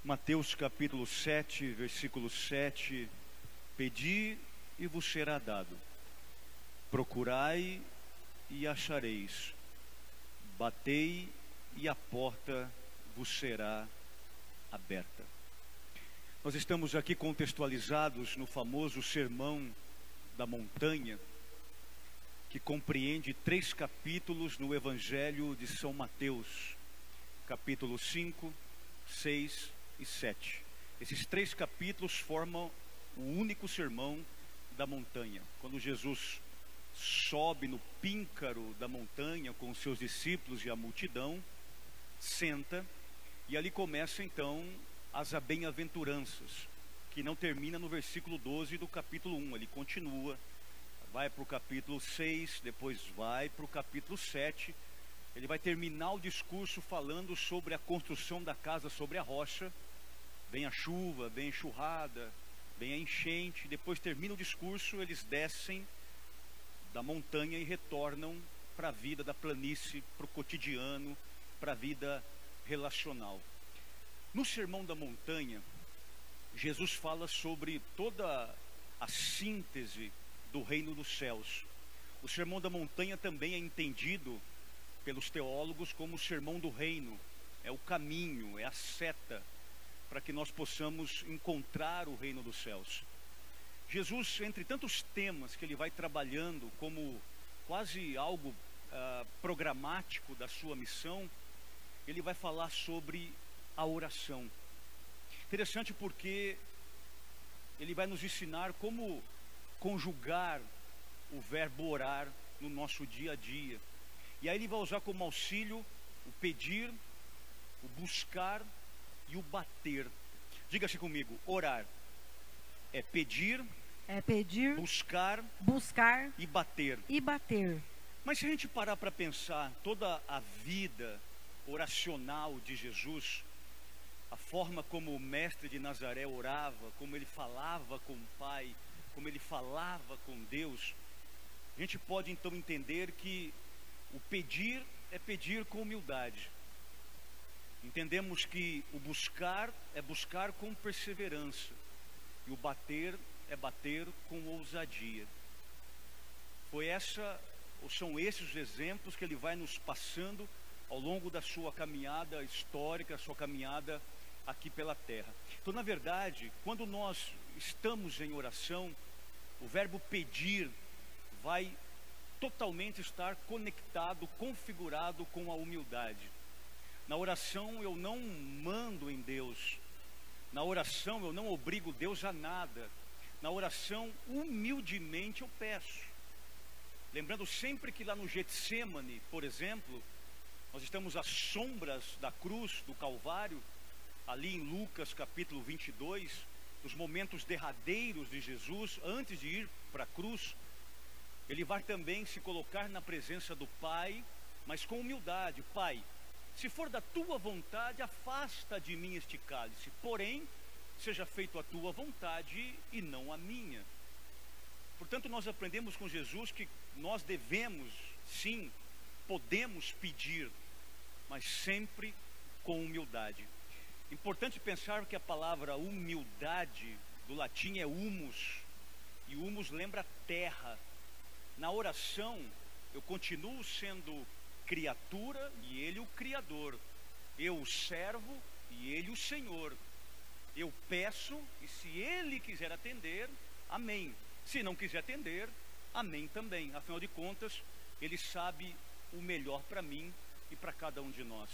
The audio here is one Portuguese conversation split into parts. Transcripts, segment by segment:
Mateus capítulo 7, versículo 7: Pedi e vos será dado, procurai e achareis, batei e a porta vos será aberta. Nós estamos aqui contextualizados no famoso Sermão da Montanha, que compreende 3 capítulos no Evangelho de São Mateus, capítulo 5, 6 e 7. Esses 3 capítulos formam o único sermão da montanha. Quando Jesus sobe no píncaro da montanha com os seus discípulos e a multidão, senta, e ali começa então as bem-aventuranças, que não termina no versículo 12 do capítulo 1, ele continua, vai para o capítulo 6, depois vai para o capítulo 7, ele vai terminar o discurso falando sobre a construção da casa sobre a rocha. Vem a chuva, vem a enxurrada, vem a enchente, depois termina o discurso, eles descem da montanha e retornam para a vida da planície, para o cotidiano, para a vida relacional. No Sermão da Montanha, Jesus fala sobre toda a síntese do reino dos céus. O Sermão da Montanha também é entendido pelos teólogos como o sermão do reino, é o caminho, é a seta para que nós possamos encontrar o reino dos céus. Jesus, entre tantos temas que ele vai trabalhando como quase algo programático da sua missão, ele vai falar sobre a oração. Interessante porque ele vai nos ensinar como conjugar o verbo orar no nosso dia a dia. E aí ele vai usar como auxílio o pedir, o buscar e o bater. Diga-se comigo: orar é pedir, buscar e bater. Mas se a gente parar para pensar toda a vida oracional de Jesus, a forma como o mestre de Nazaré orava, como ele falava com o Pai, como ele falava com Deus, a gente pode então entender que o pedir é pedir com humildade. Entendemos que o buscar é buscar com perseverança, e o bater é bater com ousadia. São esses os exemplos que ele vai nos passando ao longo da sua caminhada histórica, a sua caminhada aqui pela terra. Então, na verdade, quando nós estamos em oração, o verbo pedir vai totalmente estar conectado, configurado com a humildade. Na oração eu não mando em Deus, na oração eu não obrigo Deus a nada, na oração humildemente eu peço. Lembrando sempre que lá no Getsêmani, por exemplo, nós estamos às sombras da cruz, do Calvário, ali em Lucas capítulo 22, nos momentos derradeiros de Jesus, antes de ir para a cruz, ele vai também se colocar na presença do Pai, mas com humildade. Pai, se for da tua vontade, afasta de mim este cálice, porém, seja feito a tua vontade e não a minha. Portanto, nós aprendemos com Jesus que nós devemos, sim, podemos pedir, mas sempre com humildade. Importante pensar que a palavra humildade do latim é humus, e humus lembra terra. Na oração eu continuo sendo criatura e ele o Criador, eu o servo e ele o Senhor. Eu peço e se ele quiser atender, amém. Se não quiser atender, amém também. Afinal de contas, ele sabe o melhor para mim e para cada um de nós.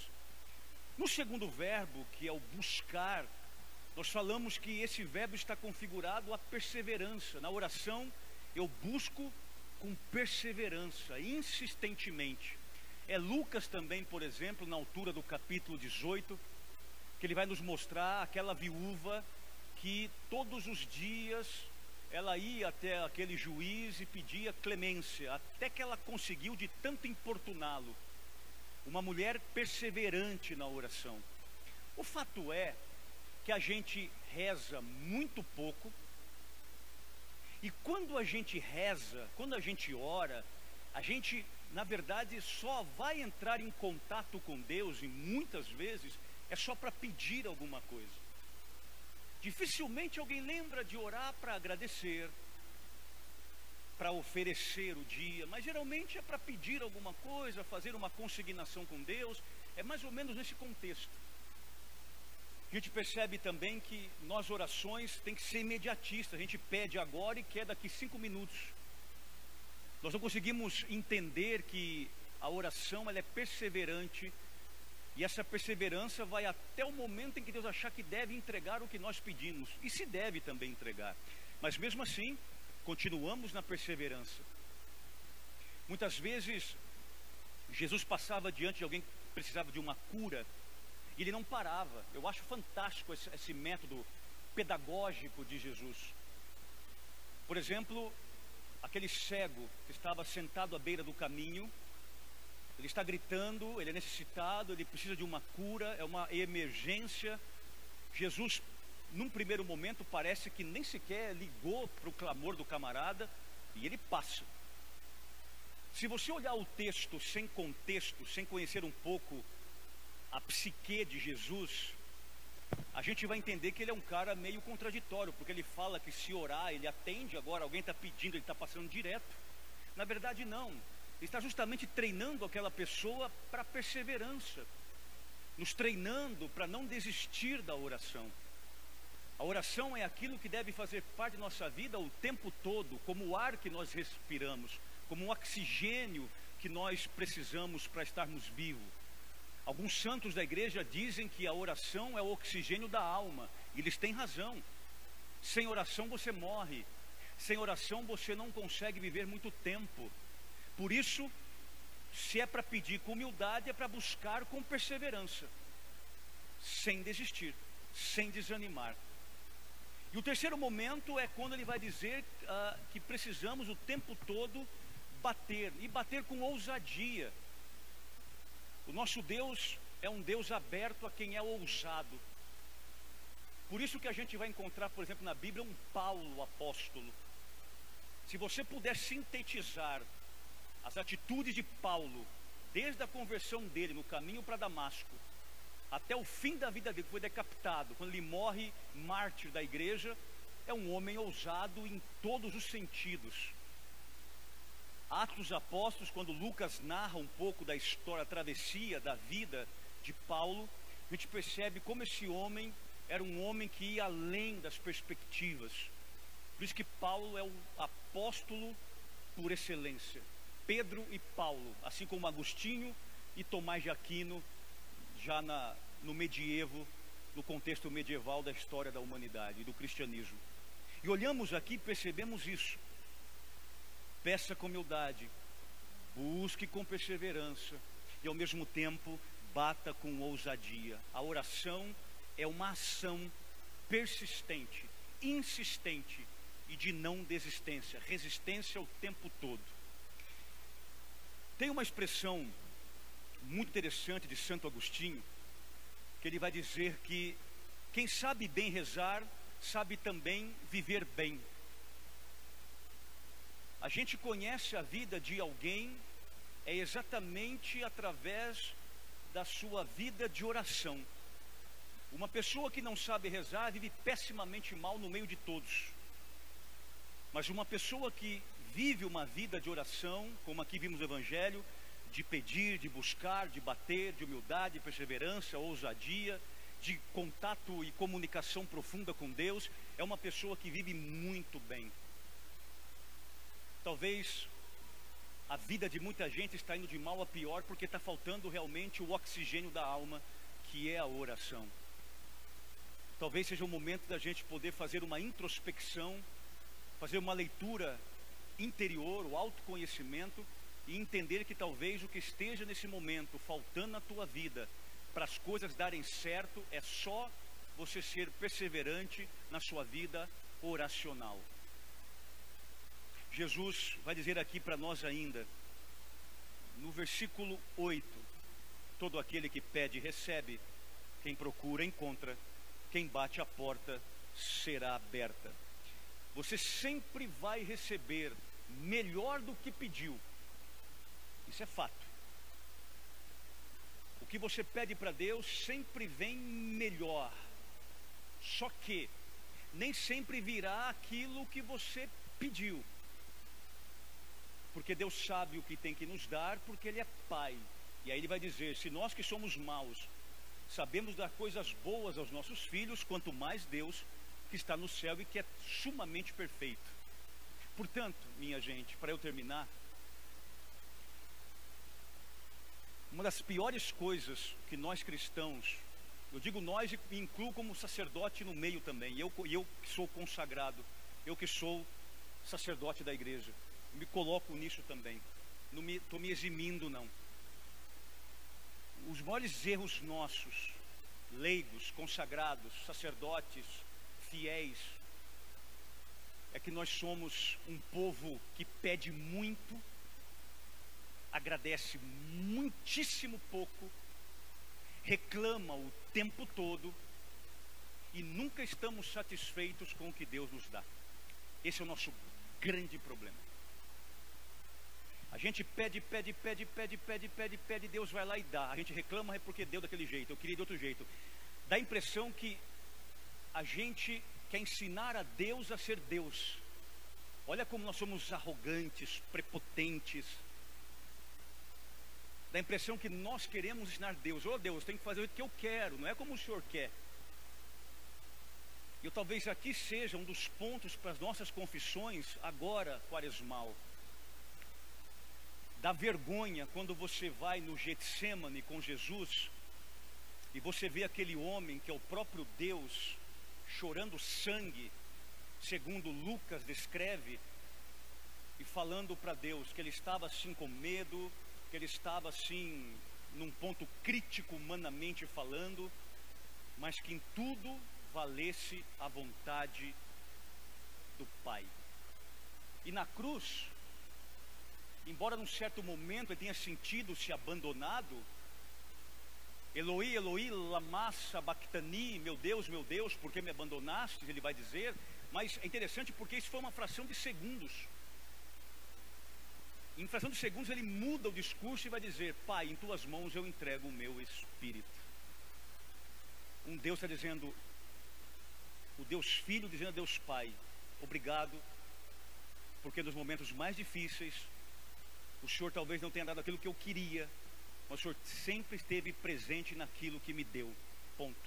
No segundo verbo, que é o buscar, nós falamos que esse verbo está configurado à perseverança. Na oração, eu busco com perseverança, insistentemente. É Lucas também, por exemplo, na altura do capítulo 18, que ele vai nos mostrar aquela viúva que todos os dias ela ia até aquele juiz e pedia clemência, até que ela conseguiu de tanto importuná-lo. Uma mulher perseverante na oração. O fato é que a gente reza muito pouco, e quando a gente reza, quando a gente ora, a gente, na verdade, só vai entrar em contato com Deus, e muitas vezes é só para pedir alguma coisa. Dificilmente alguém lembra de orar para agradecer, para oferecer o dia, mas geralmente é para pedir alguma coisa, fazer uma consignação com Deus. É mais ou menos nesse contexto. A gente percebe também que nós orações tem que ser imediatistas. A gente pede agora e quer daqui 5 minutos. Nós não conseguimos entender que a oração ela é perseverante, e essa perseverança vai até o momento em que Deus achar que deve entregar o que nós pedimos, e se deve também entregar, mas mesmo assim continuamos na perseverança. Muitas vezes Jesus passava diante de alguém que precisava de uma cura e ele não parava. Eu acho fantástico esse método pedagógico de Jesus. Por exemplo, aquele cego que estava sentado à beira do caminho, ele está gritando, ele é necessitado, ele precisa de uma cura, é uma emergência. Jesus, num primeiro momento, parece que nem sequer ligou para o clamor do camarada, e ele passa. Se você olhar o texto sem contexto, sem conhecer um pouco a psique de Jesus, a gente vai entender que ele é um cara meio contraditório, porque ele fala que se orar, ele atende. Agora alguém está pedindo, ele está passando direto. Na verdade não, ele está justamente treinando aquela pessoa para perseverança, nos treinando para não desistir da oração. A oração é aquilo que deve fazer parte de nossa vida o tempo todo, como o ar que nós respiramos, como o oxigênio que nós precisamos para estarmos vivos. Alguns santos da igreja dizem que a oração é o oxigênio da alma, e eles têm razão. Sem oração você morre, sem oração você não consegue viver muito tempo. Por isso, se é para pedir com humildade, é para buscar com perseverança, sem desistir, sem desanimar. E o terceiro momento é quando ele vai dizer que precisamos o tempo todo bater, e bater com ousadia. O nosso Deus é um Deus aberto a quem é ousado. Por isso que a gente vai encontrar, por exemplo, na Bíblia, um Paulo apóstolo. Se você puder sintetizar as atitudes de Paulo, desde a conversão dele no caminho para Damasco, até o fim da vida dele, que foi decapitado, quando ele morre mártir da igreja, é um homem ousado em todos os sentidos. Atos dos Apóstolos, quando Lucas narra um pouco da história, a travessia da vida de Paulo, a gente percebe como esse homem era um homem que ia além das perspectivas. Por isso que Paulo é o apóstolo por excelência. Pedro e Paulo, assim como Agostinho e Tomás de Aquino, já no medievo, no contexto medieval da história da humanidade e do cristianismo. E olhamos aqui e percebemos isso. Peça com humildade, busque com perseverança e ao mesmo tempo bata com ousadia. A oração é uma ação persistente, insistente e de não desistência, resistência o tempo todo. Tem uma expressão muito interessante de Santo Agostinho, que ele vai dizer que quem sabe bem rezar, sabe também viver bem. A gente conhece a vida de alguém exatamente através da sua vida de oração. Uma pessoa que não sabe rezar vive pessimamente mal no meio de todos. Mas uma pessoa que vive uma vida de oração, como aqui vimos no Evangelho, de pedir, de buscar, de bater, de humildade, de perseverança, ousadia, de contato e comunicação profunda com Deus, é uma pessoa que vive muito bem. Talvez a vida de muita gente está indo de mal a pior porque está faltando realmente o oxigênio da alma, que é a oração. Talvez seja o momento da gente poder fazer uma introspecção, fazer uma leitura interior, o autoconhecimento, e entender que talvez o que esteja nesse momento faltando na tua vida para as coisas darem certo é só você ser perseverante na sua vida oracional. Jesus vai dizer aqui para nós ainda, no versículo 8, todo aquele que pede recebe, quem procura encontra, quem bate a porta será aberta. Você sempre vai receber melhor do que pediu, isso é fato. O que você pede para Deus sempre vem melhor, só que nem sempre virá aquilo que você pediu. Porque Deus sabe o que tem que nos dar, porque Ele é Pai. E aí Ele vai dizer, se nós que somos maus sabemos dar coisas boas aos nossos filhos, quanto mais Deus que está no céu e que é sumamente perfeito. Portanto, minha gente, para eu terminar, uma das piores coisas que nós cristãos, eu digo nós e me incluo como sacerdote no meio também, eu que sou consagrado, eu que sou sacerdote da igreja, me coloco nisso também, não estou me eximindo não. Os maiores erros nossos, leigos, consagrados, sacerdotes, fiéis, é que nós somos um povo que pede muito, agradece muitíssimo pouco, reclama o tempo todo e nunca estamos satisfeitos com o que Deus nos dá. Esse é o nosso grande problema. A gente pede, Deus vai lá e dá. A gente reclama é porque deu daquele jeito, eu queria de outro jeito. Dá a impressão que a gente quer ensinar a Deus a ser Deus. Olha como nós somos arrogantes, prepotentes. Dá a impressão que nós queremos ensinar Deus. Oh Deus, tem que fazer o que eu quero, não é como o Senhor quer. E talvez aqui seja um dos pontos para as nossas confissões agora, quaresmal. Dá vergonha quando você vai no Getsêmani com Jesus e você vê aquele homem que é o próprio Deus chorando sangue, segundo Lucas descreve, e falando para Deus que ele estava assim com medo, que ele estava assim num ponto crítico humanamente falando, mas que em tudo valesse a vontade do Pai. E na cruz, embora num certo momento ele tenha sentido se abandonado, Eloi, Eloi, lama sabachthani, meu Deus, por que me abandonaste? Ele vai dizer, mas é interessante porque isso foi uma fração de segundos. Em fração de segundos ele muda o discurso e vai dizer, Pai, em tuas mãos eu entrego o meu espírito. Um Deus está dizendo, o Deus Filho dizendo a Deus Pai, obrigado, porque nos momentos mais difíceis, o Senhor talvez não tenha dado aquilo que eu queria, mas o Senhor sempre esteve presente naquilo que me deu, ponto.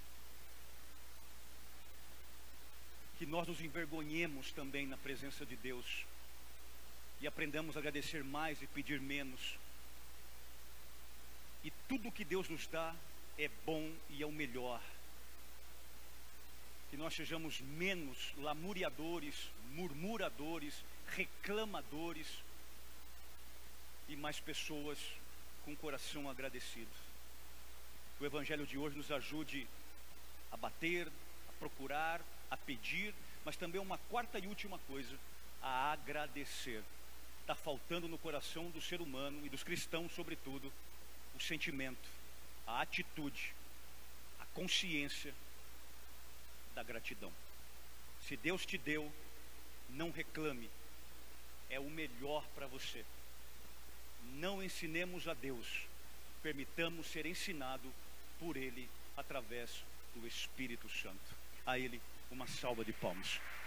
Que nós nos envergonhemos também na presença de Deus e aprendamos a agradecer mais e pedir menos. E tudo que Deus nos dá é bom e é o melhor. Que nós sejamos menos lamuriadores, murmuradores, reclamadores e mais pessoas com o coração agradecido. Que o Evangelho de hoje nos ajude a bater, a procurar, a pedir, mas também uma quarta e última coisa, a agradecer. Está faltando no coração do ser humano e dos cristãos, sobretudo, o sentimento, a atitude, a consciência da gratidão. Se Deus te deu, não reclame, é o melhor para você. Não ensinemos a Deus, permitamos ser ensinado por Ele através do Espírito Santo. A Ele uma salva de palmas.